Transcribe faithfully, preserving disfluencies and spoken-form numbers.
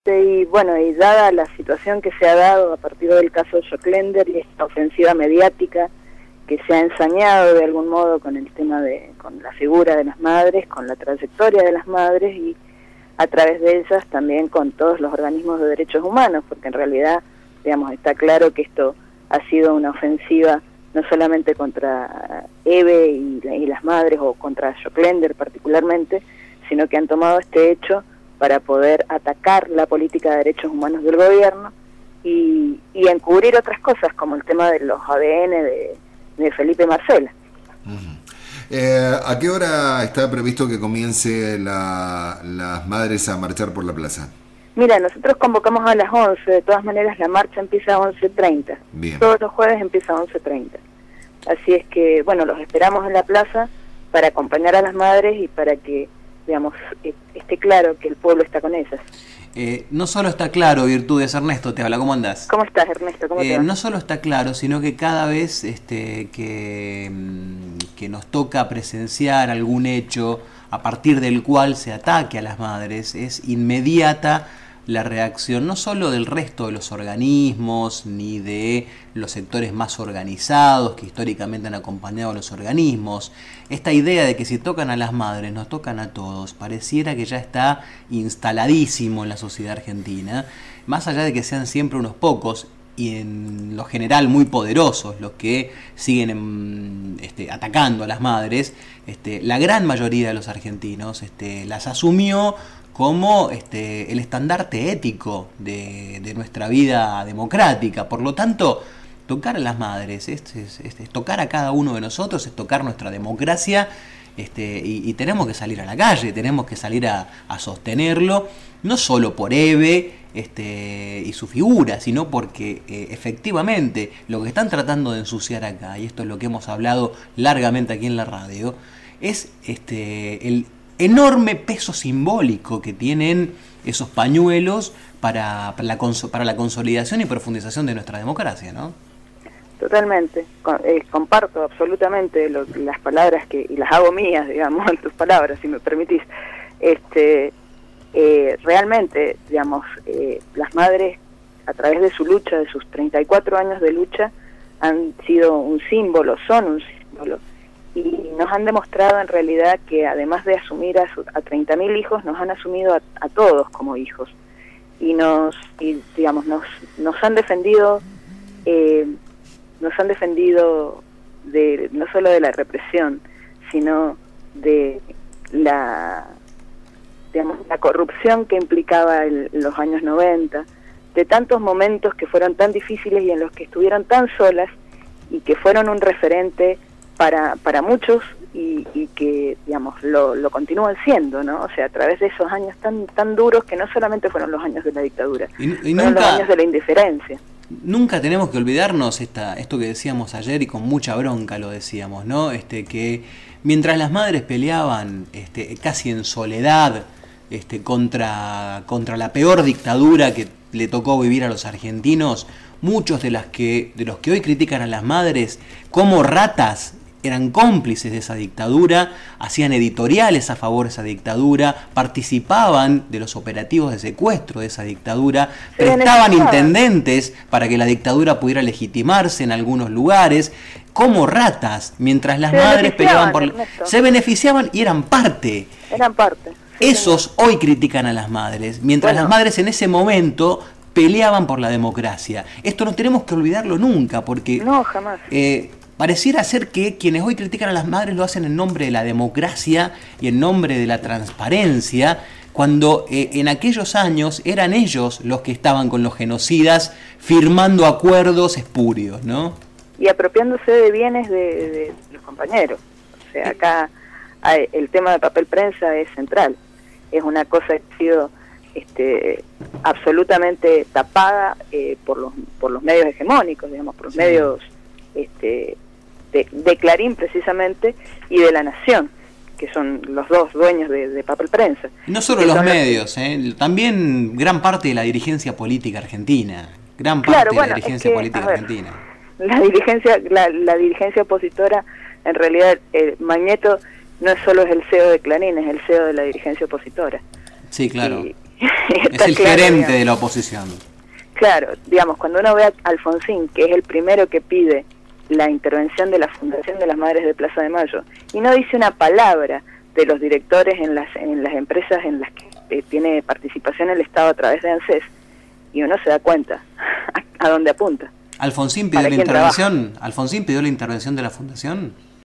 Y bueno, y dada la situación que se ha dado a partir del caso de Joclender y esta ofensiva mediática que se ha ensañado de algún modo con el tema de, con la figura de las madres, con la trayectoria de las madres y a través de ellas también con todos los organismos de derechos humanos, porque en realidad, digamos, está claro que esto ha sido una ofensiva no solamente contra Eve y, y las madres o contra Joclender particularmente, sino que han tomado este hecho para poder atacar la política de derechos humanos del gobierno y, y encubrir otras cosas, como el tema de los A D N de, de Felipe Marcela. Uh-huh. eh, ¿A qué hora está previsto que comience la, las madres a marchar por la plaza? Mira, nosotros convocamos a las once, de todas maneras la marcha empieza a once treinta. Bien. Todos los jueves empieza a once treinta. Así es que, bueno, los esperamos en la plaza para acompañar a las madres y para que, digamos, esté claro que el pueblo está con ellas. Eh, no solo está claro, Virtudes, Ernesto te habla, ¿cómo andás? ¿Cómo estás, Ernesto? ¿Cómo eh, te va? No solo está claro, sino que cada vez este, que, que nos toca presenciar algún hecho a partir del cual se ataque a las madres, es inmediata la reacción no solo del resto de los organismos ni de los sectores más organizados que históricamente han acompañado a los organismos. Esta idea de que si tocan a las madres nos tocan a todos pareciera que ya está instaladísimo en la sociedad argentina, más allá de que sean siempre unos pocos y en lo general muy poderosos los que siguen en, este, atacando a las madres. Este, la gran mayoría de los argentinos este, las asumió como este, el estandarte ético de, de nuestra vida democrática. Por lo tanto, tocar a las madres es, es, es, es tocar a cada uno de nosotros, es tocar nuestra democracia, este, y, y tenemos que salir a la calle, tenemos que salir a, a sostenerlo, no solo por Eve este, y su figura, sino porque eh, efectivamente lo que están tratando de ensuciar acá, y esto es lo que hemos hablado largamente aquí en la radio, es este, el enorme peso simbólico que tienen esos pañuelos para, para, la, para la consolidación y profundización de nuestra democracia, ¿no? Totalmente, eh, comparto absolutamente lo, las palabras que, y las hago mías, digamos, en tus palabras, si me permitís. Este, eh, realmente, digamos, eh, las madres, a través de su lucha, de sus treinta y cuatro años de lucha, han sido un símbolo, son un símbolo, y nos han demostrado en realidad que además de asumir a, a treinta mil hijos, nos han asumido a, a todos como hijos, y nos, y, digamos, nos, nos han defendido, eh, nos han defendido de no solo de la represión, sino de la, digamos, la corrupción que implicaba el, los años noventa, de tantos momentos que fueron tan difíciles y en los que estuvieron tan solas y que fueron un referente para para muchos y, y que, digamos, lo, lo continúan siendo, ¿no? O sea, a través de esos años tan tan duros que no solamente fueron los años de la dictadura, y, y fueron nunca, los años de la indiferencia. Nunca tenemos que olvidarnos esta, esto que decíamos ayer y con mucha bronca lo decíamos, ¿no? Este, que mientras las madres peleaban este, casi en soledad este, contra, contra la peor dictadura que le tocó vivir a los argentinos, muchos de, las que, de los que hoy critican a las madres como ratas eran cómplices de esa dictadura, hacían editoriales a favor de esa dictadura, participaban de los operativos de secuestro de esa dictadura, se prestaban intendentes para que la dictadura pudiera legitimarse en algunos lugares, como ratas, mientras las se madres peleaban por... Ernesto. Se beneficiaban y eran parte. Eran parte. Sí, Esos señor. Hoy critican a las madres, mientras bueno. las madres en ese momento peleaban por la democracia. Esto no tenemos que olvidarlo nunca, porque... No, jamás. Eh, Pareciera ser que quienes hoy critican a las madres lo hacen en nombre de la democracia y en nombre de la transparencia, cuando eh, en aquellos años eran ellos los que estaban con los genocidas firmando acuerdos espurios, ¿no? Y apropiándose de bienes de, de los compañeros. O sea, acá hay, el tema de papel prensa es central. Es una cosa que ha sido este, absolutamente tapada eh, por los por los medios hegemónicos, digamos, por los sí. medios... Este, de, de Clarín precisamente y de La Nación, que son los dos dueños de, de papel prensa. No solo los medios, eh, también gran parte de la dirigencia política argentina, gran parte claro, de bueno, la dirigencia es que, política ver, argentina. La dirigencia, la, la dirigencia opositora, en realidad, eh, Magneto no es solo es el C E O de Clarín, es el C E O de la dirigencia opositora. Sí, claro. Y, Es el claro, gerente digamos. de la oposición. Claro, digamos, cuando uno ve a Alfonsín, que es el primero que pide la intervención de la Fundación de las Madres de Plaza de Mayo, y no dice una palabra de los directores en las en las empresas en las que eh, tiene participación el Estado a través de ANSES, y uno se da cuenta a, a dónde apunta. ¿Alfonsín pidió ¿Para la quién intervención? ¿Alfonsín pidió la intervención de la Fundación?